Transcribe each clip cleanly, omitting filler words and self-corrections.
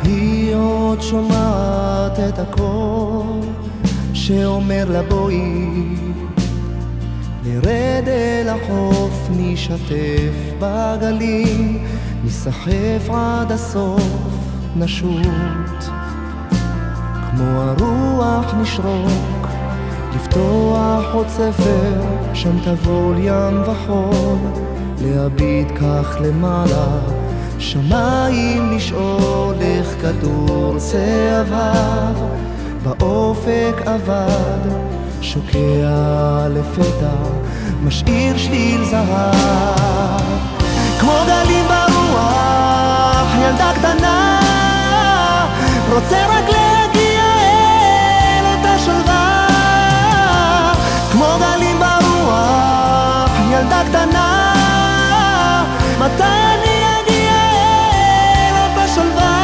היא עוד שומעת את הקול שאומר לה בואי נרד אל החוף, נשתף בגלים, נסחף עד הסוף, נשוט כמו הרוח נשרוק, לפתוח עוד ספר, שם טבול ים וחול, להביט כך למעלה, שמיים לשאול איך כדור צהבהב באופק אבד, שוקע לפתע, משאיר שביל זהב. כמו גלים ברוח, ילדה קטנה, רוצה רק להגיע אל אותה שלווה. כמו גלים ברוח, ילדה קטנה, מתי אני אגיע אל אותה שלווה.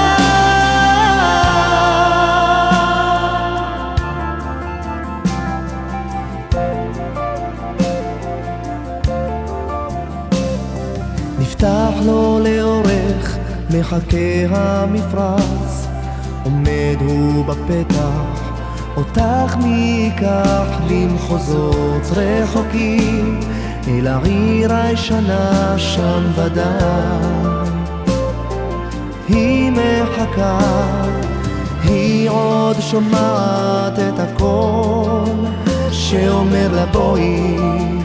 נפתח לו לאורך, מחכה המפרץ, עומד הוא בפתח, אותך מיקח למחוזות רחוקים, אל העיר הישנה שם ודאי. היא מחכה, היא עוד שומעת את הקול שאומר לה בואי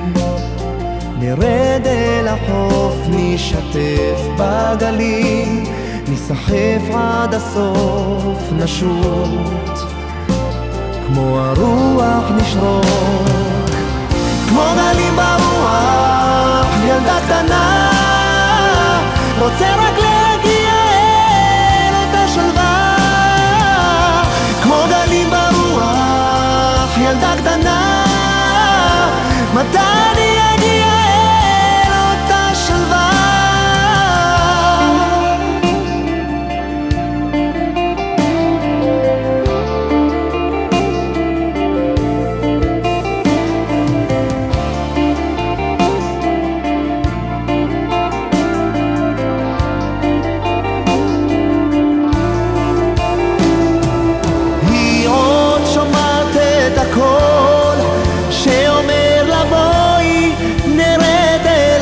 נרד אל החוף, נשתף בגלים, נסחף עד הסוף, נשוט כמו הרוח נשרוק. כמו גלים ברוח, ילדה קטנה, רוצה רק להגיע אל אותה שלווה. כמו גלים ברוח, ילדה קטנה, מתי אני אגיע אל אותה שלווה. היא עוד שומעת את הקול שאומר לה בואי נרד אל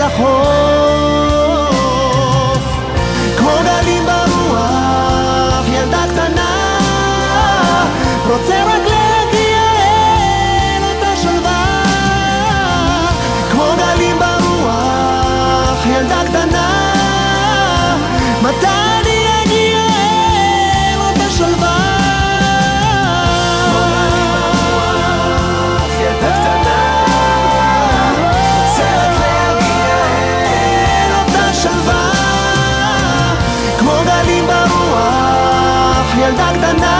החוף. כמו גלים ברוח, ילדה קטנה, רוצה רק להגיע אל אותה שלווה. כמו גלים ברוח, ילדה קטנה, מתי אני אגיע אל אותה שלווה. ילדה קטנה